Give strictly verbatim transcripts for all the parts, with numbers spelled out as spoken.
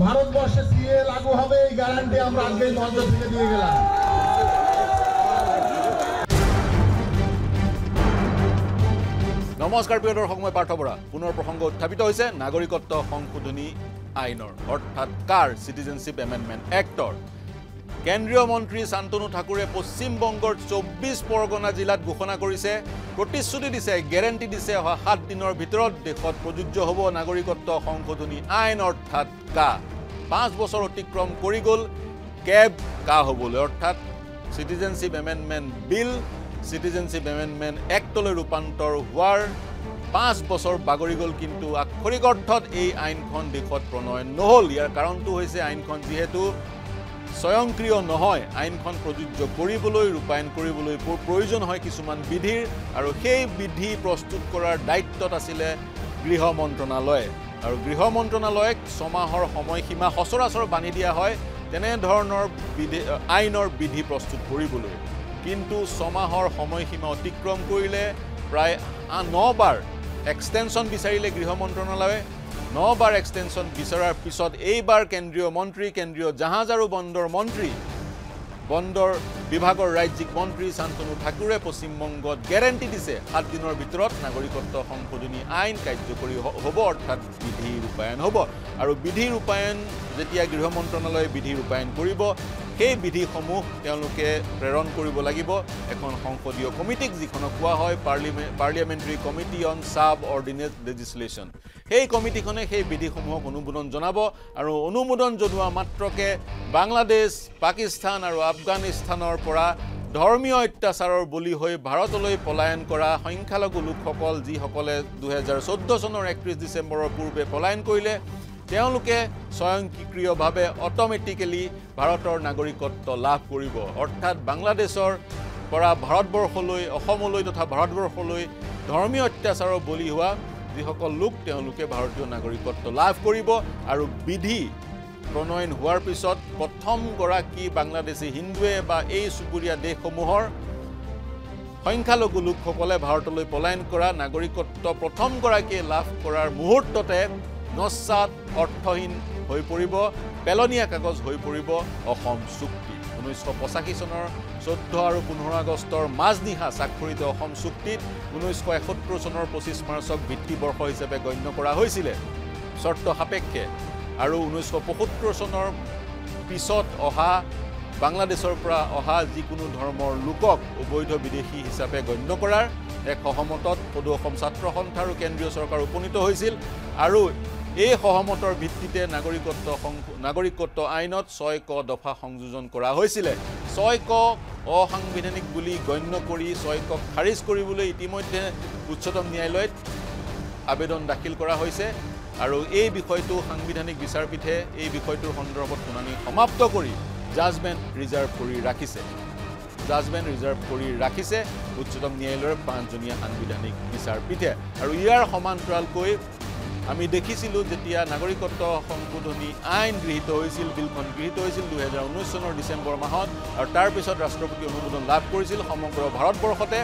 ভারতবর্ষে সিএ লাগু হবে এই গ্যারান্টি আমরা আজকে মঞ্চ থেকে দিয়ে গেলাম। নমস্কাৰ প্ৰিয় দৰ্শক, মই পাৰ্থ বৰা। পুনৰ প্ৰসংগ উত্থাপিত হৈছে নাগৰিকত্ব সংশোধনী আইনৰ, অৰ্থাৎ কাৰ চিটিজেনশ্বিপ এমেণ্ডমেণ্ট এক্টৰ। কেন্দ্ৰীয় মন্ত্ৰী শান্তনু ঠাকুৰে পশ্চিমবংগৰ চৌব্বিছ পৰগনা জিলাত ঘোষণা কৰিছে, প্ৰতিশ্ৰুতি দিছে, গেৰেণ্টি দিছে অহা সাত দিনৰ ভিতৰত দেশত প্ৰযোজ্য হ'ব নাগৰিকত্ব সংশোধনী আইন, অৰ্থাৎ কা। পাঁচ বছৰ অতিক্ৰম কৰি গ'ল কেব কা হ'বলৈ, অৰ্থাৎ citizenship amendment bill citizenship amendment এক্টলৈ ৰূপান্তৰ হোৱাৰ পাঁচ বছৰ বাগৰি গ'ল, কিন্তু আক্ষৰিক অৰ্থত এই আইনখন দেশত প্ৰণয়ন নহ'ল। ইয়াৰ কাৰণটো হৈছে আইনখন যিহেতু স্বয়ংক্ৰিয় নহয়, আইনখন প্ৰযোজ্য কৰিবলৈ ৰূপায়ণ কৰিবলৈ প্ৰয়োজন হয় কিছুমান বিধিৰ, আৰু সেই বিধি প্ৰস্তুত কৰাৰ দায়িত্বত আছিলে গৃহ মন্ত্ৰণালয়। আৰু গৃহ মন্ত্ৰণালয়ক ছমাহৰ সময়সীমা সচৰাচৰ বান্ধি দিয়া হয় তেনেধৰণৰ বিধি আইনৰ বিধি প্ৰস্তুত কৰিবলৈ, কিন্তু ছমাহৰ সময়সীমা অতিক্ৰম কৰিলে। প্ৰায় নবাৰ এক্সটেনশ্যন বিচাৰিলে গৃহ মন্ত্ৰণালয়ে। নবাৰ এক্সটেনশ্যন বিচৰাৰ পিছত এইবাৰ কেন্দ্ৰীয় মন্ত্ৰী, কেন্দ্ৰীয় জাহাজ আৰু বন্দৰ মন্ত্ৰী, বন্দৰ বিভাগৰ ৰাজ্যিক মন্ত্ৰী শান্তনু ঠাকুৰে পশ্চিমবংগত গেৰেণ্টি দিছে সাত দিনৰ ভিতৰত নাগৰিকত্ব সংশোধনী আইন কাৰ্যকৰী হ'ব, অৰ্থাৎ বিধি ৰূপায়ণ হ'ব। আৰু বিধি ৰূপায়ণ যেতিয়া গৃহ মন্ত্ৰণালয়ে বিধি ৰূপায়ণ কৰিব, সেই বিধিসমূহ তেওঁলোকে প্ৰেৰণ কৰিব লাগিব এখন সংসদীয় কমিটিক, যিখনক কোৱা হয় পাৰ্লিমে parliamentary committee on subordinate legislation. সেই কমিটিখনে সেই বিধিসমূহক অনুমোদন জনাব, আৰু অনুমোদন জনোৱা মাত্ৰকে বাংলাদেশ, পাকিস্তান আৰু আফগানিস্তানৰ পৰা ধৰ্মীয় অত্যাচাৰৰ বলি হৈ ভাৰতলৈ পলায়ন কৰা সংখ্যালঘু লোকসকল, যিসকলে দুহেজাৰ চৈধ্য চনৰ একত্ৰিছ ডিচেম্বৰৰ পূৰ্বে পলায়ন কৰিলে, তেওঁলোকে স্বয়ংক্ৰিয়ভাৱে অট'মেটিকেলি ভাৰতৰ নাগৰিকত্ব লাভ কৰিব। অৰ্থাৎ বাংলাদেশৰ পৰা ভাৰতবৰ্ষলৈ, অসমলৈ তথা ভাৰতবৰ্ষলৈ ধৰ্মীয় অত্যাচাৰৰ বলি হোৱা যিসকল লোক, তেওঁলোকে ভাৰতীয় নাগৰিকত্ব লাভ কৰিব। আৰু বিধি প্ৰণয়ন হোৱাৰ পিছত প্ৰথমগৰাকী বাংলাদেশী হিন্দুৱে বা এই চুবুৰীয়া দেশসমূহৰ সংখ্যালঘু লোকসকলে ভাৰতলৈ পলায়ন কৰা নাগৰিকত্ব প্ৰথমগৰাকীয়ে লাভ কৰাৰ মুহূৰ্ততে নস্বাত, অৰ্থহীন হৈ পৰিব, পেলনীয়া কাগজ হৈ পৰিব অসম চুক্তি। ঊনৈছশ পঁচাশী চনৰ চৈধ্য আৰু পোন্ধৰ আগষ্টৰ মাজনিশা স্বাক্ষৰিত অসম চুক্তিত ঊনৈছশ এসত্তৰ চনৰ পঁচিছ মাৰ্চক ভিত্তিবৰ্ষ হিচাপে গণ্য কৰা হৈছিলে চৰ্ত সাপেক্ষে। আৰু ঊনৈছশ পঁয়সত্তৰ চনৰ পিছত অহা বাংলাদেশৰ পৰা অহা যিকোনো ধৰ্মৰ লোকক অবৈধ বিদেশী হিচাপে গণ্য কৰাৰ এক সহমতত সদৌ অসম ছাত্ৰ সন্থা আৰু কেন্দ্ৰীয় চৰকাৰ উপনীত হৈছিল। আৰু এই সহমতৰ ভিত্তিতে নাগৰিকত্ব নাগৰিকত্ব আইনত ছয় ক দফা সংযোজন কৰা হৈছিলে। ছয় ক অসাংবিধানিক বুলি গণ্য কৰি ছয় কক খাৰিজ কৰিবলৈ ইতিমধ্যে উচ্চতম ন্যায়ালয়ত আবেদন দাখিল কৰা হৈছে, আৰু এই বিষয়টো সাংবিধানিক বিচাৰপীঠে এই বিষয়টোৰ সন্দৰ্ভত শুনানি সমাপ্ত কৰি জাজমেণ্ট ৰিজাৰ্ভ কৰি ৰাখিছে জাজমেণ্ট ৰিজাৰ্ভ কৰি ৰাখিছে উচ্চতম ন্যায়ালয়ৰ পাঁচজনীয়া সাংবিধানিক বিচাৰপীঠে। আৰু ইয়াৰ সমান্তৰালকৈ আমি দেখিছিলোঁ, যেতিয়া নাগৰিকত্ব সংশোধনী আইন গৃহীত হৈছিল, বিলখন গৃহীত হৈছিল দুহেজাৰ ঊনৈছ চনৰ ডিচেম্বৰ মাহত, আৰু তাৰপিছত ৰাষ্ট্ৰপতি অনুমোদন লাভ কৰিছিল, সমগ্ৰ ভাৰতবৰ্ষতে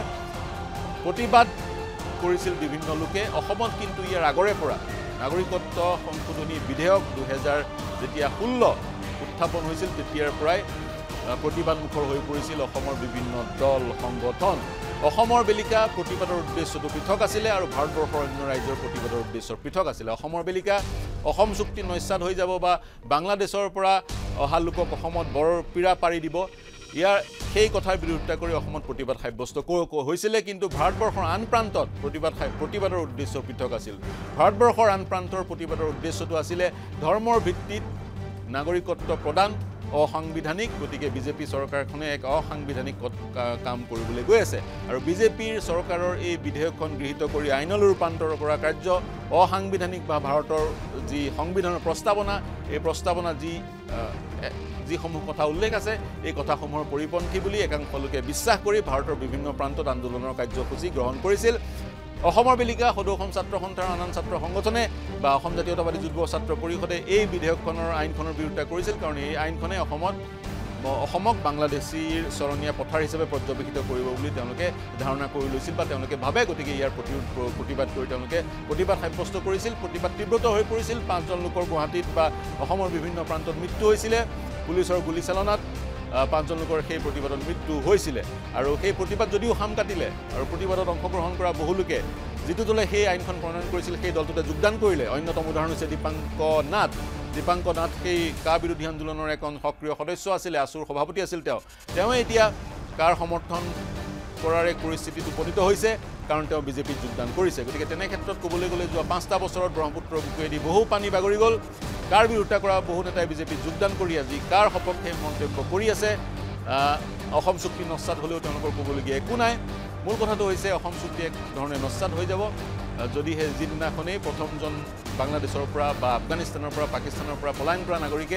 প্ৰতিবাদ কৰিছিল বিভিন্ন লোকে। অসমত কিন্তু ইয়াৰ আগৰে পৰা নাগৰিকত্ব সংশোধনী বিধেয়ক দুহেজাৰ যেতিয়া ষোল্ল উত্থাপন হৈছিল, তেতিয়াৰ পৰাই প্ৰতিবাদমুখৰ হৈ পৰিছিল অসমৰ বিভিন্ন দল, সংগঠন। অসমৰ বেলিকা প্ৰতিবাদৰ উদ্দেশ্যটো পৃথক আছিলে, আৰু ভাৰতবৰ্ষৰ অন্য ৰাজ্যৰ প্ৰতিবাদৰ উদ্দেশ্য পৃথক আছিলে। অসমৰ বেলিকা অসম চুক্তি নস্যাৎ হৈ যাব বা বাংলাদেশৰ পৰা অহা লোকক অসমত বৰ পীড়া পাৰি দিব, ইয়াৰ সেই কথাৰ বিৰোধিতা কৰি অসমত প্ৰতিবাদ সাব্যস্ত হৈছিলে। কিন্তু ভাৰতবৰ্ষৰ আন প্ৰান্তত প্ৰতিবাদ প্ৰতিবাদৰ উদ্দেশ্য পৃথক আছিল। ভাৰতবৰ্ষৰ আন প্ৰান্তৰ প্ৰতিবাদৰ উদ্দেশ্যটো আছিলে ধৰ্মৰ ভিত্তিত নাগৰিকত্ব প্ৰদান অসাংবিধানিক, গতিকে বিজেপি চৰকাৰখনে এক অসাংবিধানিক কাম কৰিবলৈ গৈ আছে। আৰু বিজেপিৰ চৰকাৰৰ এই বিধেয়কখন গৃহীত কৰি আইনলৈ ৰূপান্তৰ কৰা কাৰ্য অসাংবিধানিক বা ভাৰতৰ যি সংবিধানৰ প্ৰস্তাৱনা, এই প্ৰস্তাৱনা যি যিসমূহ কথা উল্লেখ আছে, এই কথাসমূহৰ পৰিপন্থী বুলি একাংশ লোকে বিশ্বাস কৰি ভাৰতৰ বিভিন্ন প্ৰান্তত আন্দোলনৰ কাৰ্যসূচী গ্ৰহণ কৰিছিল। অসমৰ বেলিকা সদৌ অসম ছাত্ৰ সন্থাৰ আন আন ছাত্ৰ সংগঠনে বা অসম জাতীয়তাবাদী যুৱ ছাত্ৰ পৰিষদে এই বিধেয়কখনৰ আইনখনৰ বিৰোধিতা কৰিছিল, কাৰণ এই আইনখনে অসমত অসমক বাংলাদেশীৰ চৰণীয়া পথাৰ হিচাপে পৰ্যবেক্ষিত কৰিব বুলি তেওঁলোকে ধাৰণা কৰি লৈছিল বা তেওঁলোকে ভাবে গতিকে ইয়াৰ প্ৰতিৰোধ প্ৰতিবাদ কৰি তেওঁলোকে প্ৰতিবাদ সাব্যস্ত কৰিছিল প্ৰতিবাদ তীব্ৰত হৈ পৰিছিল পাঁচজন লোকৰ গুৱাহাটীত বা অসমৰ বিভিন্ন প্ৰান্তত মৃত্যু হৈছিলে পুলিচৰ গুলীচালনাত পাঁচজন লোকৰ সেই প্ৰতিবাদত মৃত্যু হৈছিলে আৰু সেই প্ৰতিবাদ যদিও হাম কাটিলে আৰু প্ৰতিবাদত অংশগ্ৰহণ কৰা বহু লোকে যিটো দলে সেই আইনখন প্ৰণয়ন কৰিছিল সেই দলটোতে যোগদান কৰিলে অন্যতম উদাহৰণ হৈছে দীপাংক নাথ দীপাংক নাথ সেই কা বিৰোধী আন্দোলনৰ এখন সক্ৰিয় সদস্য আছিলে আছুৰ সভাপতি আছিল তেওঁ তেওঁ এতিয়া কাৰ সমৰ্থন কৰাৰ এক পৰিস্থিতিত উপনীত হৈছে কাৰণ তেওঁ বিজেপিত যোগদান কৰিছে গতিকে তেনে ক্ষেত্ৰত ক'বলৈ গ'লে যোৱা পাঁচটা বছৰত ব্ৰহ্মপুত্ৰ বুকুৱেদি বহু পানী বাগৰি গ'ল কাৰ বিৰোধিতা কৰা বহু নেতাই বিজেপিত যোগদান কৰি আজি কাৰ সপক্ষে মন্তব্য কৰি আছে অসম চুক্তি নস্বাত হ'লেও তেওঁলোকৰ ক'বলগীয়া একো নাই মূল কথাটো হৈছে অসম চুক্তি এক ধৰণে নস্বাত হৈ যাব যদিহে যিদিনাখনেই প্ৰথমজন বাংলাদেশৰ পৰা বা আফগানিস্তানৰ পৰা পাকিস্তানৰ পৰা পলায়ন কৰা নাগৰিকে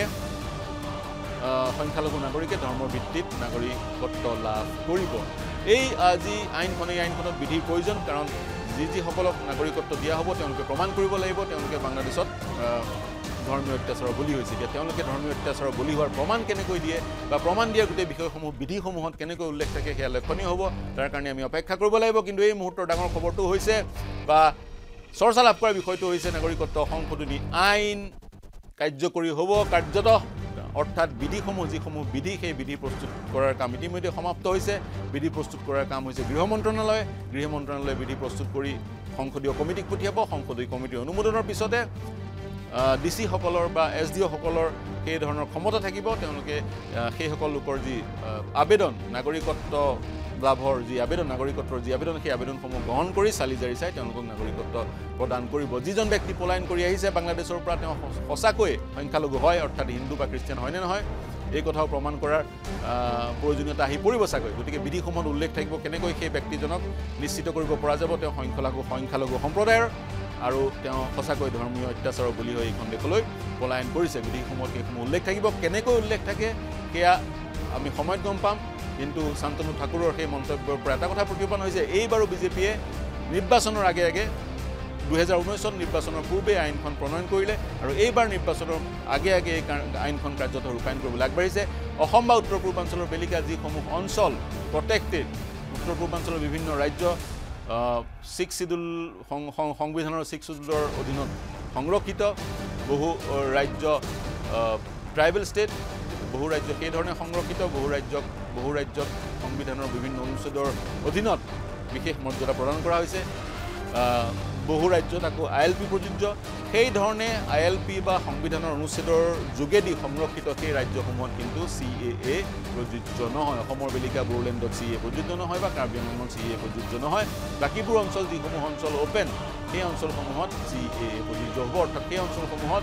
সংখ্যালঘু নাগৰিকে ধৰ্মৰ ভিত্তিত নাগৰিকত্ব লাভ কৰিব এই আজি আইনখন এই আইনখনত বিধিৰ প্ৰয়োজন কাৰণ যি যিসকলক নাগৰিকত্ব দিয়া হ'ব তেওঁলোকে প্ৰমাণ কৰিব লাগিব তেওঁলোকে বাংলাদেশত ধৰ্মীয় অত্যাচাৰৰ বলি হৈছে এতিয়া তেওঁলোকে ধৰ্মীয় অত্যাচাৰৰ বলি হোৱাৰ প্ৰমাণ কেনেকৈ দিয়ে বা প্ৰমাণ দিয়াৰ গোটেই বিষয়সমূহ বিধিসমূহত কেনেকৈ উল্লেখ থাকে সেয়া লক্ষণীয় হ'ব তাৰ কাৰণে আমি অপেক্ষা কৰিব লাগিব কিন্তু এই মুহূৰ্তৰ ডাঙৰ খবৰটো হৈছে বা চৰ্চা লাভ কৰাৰ বিষয়টো হৈছে নাগৰিকত্ব সংশোধনী আইন কাৰ্যকৰী হ'ব কাৰ্যত অৰ্থাৎ বিধিসমূহ যিসমূহ বিধি সেই বিধি প্ৰস্তুত কৰাৰ কাম ইতিমধ্যে সমাপ্ত হৈছে বিধি প্ৰস্তুত কৰাৰ কাম হৈছে গৃহ মন্ত্ৰণালয় গৃহ মন্ত্ৰণালয়ে বিধি প্ৰস্তুত কৰি সংসদীয় কমিটিক পঠিয়াব সংসদীয় কমিটিৰ অনুমোদনৰ পিছতে ডি চি সকলৰ বা এছ ডি অ'সকলৰ সেই ধৰণৰ ক্ষমতা থাকিব তেওঁলোকে সেইসকল লোকৰ যি আবেদন নাগৰিকত্ব লাভৰ যি আবেদন নাগৰিকত্বৰ যি আবেদন সেই আবেদনসমূহ গ্ৰহণ কৰি চালি জাৰি চাই তেওঁলোকক নাগৰিকত্ব প্ৰদান কৰিব যিজন ব্যক্তি পলায়ন কৰি আহিছে বাংলাদেশৰ পৰা তেওঁ সঁচাকৈ সংখ্যালঘু হয় অৰ্থাৎ হিন্দু বা খ্ৰীষ্টিয়ান হয়নে নহয় এই কথাও প্ৰমাণ কৰাৰ প্ৰয়োজনীয়তা আহি পৰিব চাগৈ গতিকে বিধিসমূহত উল্লেখ থাকিব কেনেকৈ সেই ব্যক্তিজনক নিশ্চিত কৰিব পৰা যাব তেওঁ সংখ্যালঘু সংখ্যালঘু সম্প্ৰদায়ৰ আৰু তেওঁ সঁচাকৈ ধৰ্মীয় অত্যাচাৰৰ বলি হৈ এইখন দেশলৈ পলায়ন কৰিছে বিধিসমূহত সেইসমূহ উল্লেখ থাকিব কেনেকৈ উল্লেখ থাকে সেয়া আমি সময়ত গম পাম কিন্তু শান্তনু ঠাকুৰৰ সেই মন্তব্যৰ পৰা এটা কথা প্ৰতিপাদন হৈছে এইবাৰো বিজেপিয়ে নিৰ্বাচনৰ আগে আগে দুহেজাৰ ঊনৈছ চন নিৰ্বাচনৰ পূৰ্বে আইনখন প্ৰণয়ন কৰিলে আৰু এইবাৰ নিৰ্বাচনৰ আগে আগে এই আইনখন কাৰ্যত ৰূপায়ণ কৰিবলৈ আগবাঢ়িছে অসম বা উত্তৰ পূৰ্বাঞ্চলৰ বেলিকা যিসমূহ অঞ্চল প্ৰটেক্টেড উত্তৰ পূৰ্বাঞ্চলৰ বিভিন্ন ৰাজ্য ছিক্স শিডিউল সংবিধানৰ ছিক্স শিডিউলৰ অধীনত সংৰক্ষিত বহু ৰাজ্য ট্ৰাইবেল ষ্টেট বহু ৰাজ্য সেই ধৰণে সংৰক্ষিত বহু ৰাজ্যক বহু ৰাজ্যক সংবিধানৰ বিভিন্ন অনুচ্ছেদৰ অধীনত বিশেষ মৰ্যাদা প্ৰদান কৰা হৈছে বহু ৰাজ্যত আকৌ আই এল পি প্ৰযোজ্য সেই ধৰণে আই এল পি বা সংবিধানৰ অনুচ্ছেদৰ যোগেদি সংৰক্ষিত সেই ৰাজ্যসমূহত কিন্তু চি এ এ প্ৰযোজ্য নহয় অসমৰ বেলিকা বড়োলেণ্ডত চি এ প্ৰযোজ্য নহয় বা কাৰ্বি আংলঙত চি এ প্ৰযোজ্য নহয় বাকীবোৰ অঞ্চল যিসমূহ অঞ্চল অ'পেন সেই অঞ্চলসমূহত চি এ এ প্ৰযোজ্য হ'ব অৰ্থাৎ সেই অঞ্চলসমূহত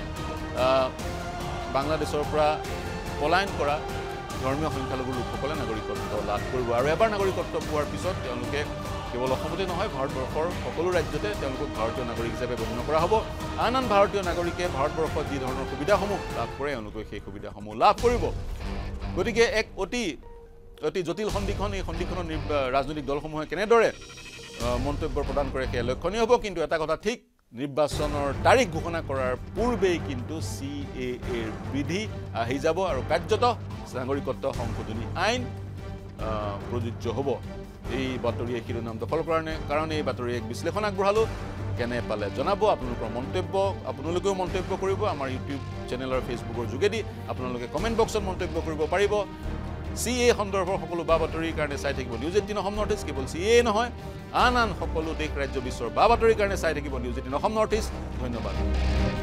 বাংলাদেশৰ পৰা পলায়ন কৰা ধৰ্মীয় সংখ্যালঘু লোকসকলে নাগৰিকত্ব লাভ কৰিব আৰু এবাৰ নাগৰিকত্ব পোৱাৰ পিছত তেওঁলোকে কেৱল অসমতে নহয় ভাৰতবৰ্ষৰ সকলো ৰাজ্যতে তেওঁলোকক ভাৰতীয় নাগৰিক হিচাপে গণ্য কৰা হ'ব আন আন ভাৰতীয় নাগৰিকে ভাৰতবৰ্ষত যি ধৰণৰ সুবিধাসমূহ লাভ কৰে তেওঁলোকে সেই সুবিধাসমূহ লাভ কৰিব গতিকে এক অতি অতি জটিল সন্ধিখন এই সন্ধিখনৰ ৰাজনৈতিক দলসমূহে কেনেদৰে মন্তব্য প্ৰদান কৰে সেয়া লক্ষণীয় হ'ব কিন্তু এটা কথা ঠিক নিৰ্বাচনৰ তাৰিখ ঘোষণা কৰাৰ পূৰ্বেই কিন্তু চি এ এৰ বিধি আহি যাব আৰু কাৰ্যত নাগৰিকত্ব সংশোধনী আইন প্ৰযোজ্য হ'ব এই বাতৰিয়ে শিৰোনাম দখল কৰাৰ কাৰণে এই বাতৰি এক বিশ্লেষণ আগবঢ়ালোঁ কেনে পালে জনাব আপোনালোকৰ মন্তব্য আপোনালোকেও মন্তব্য কৰিব আমাৰ ইউটিউব চেনেল আৰু ফেচবুকৰ যোগেদি আপোনালোকে কমেণ্ট বক্সত মন্তব্য কৰিব পাৰিব চি এ সন্দৰ্ভৰ সকলো বা বাতৰিৰ কাৰণে চাই থাকিব news eighteen Assam north east কেৱল চি এ নহয় আন আন সকলো দেশ ৰাজ্য বিশ্বৰ বা বাতৰিৰ কাৰণে চাই থাকিব news eighteen Assam north east ধন্যবাদ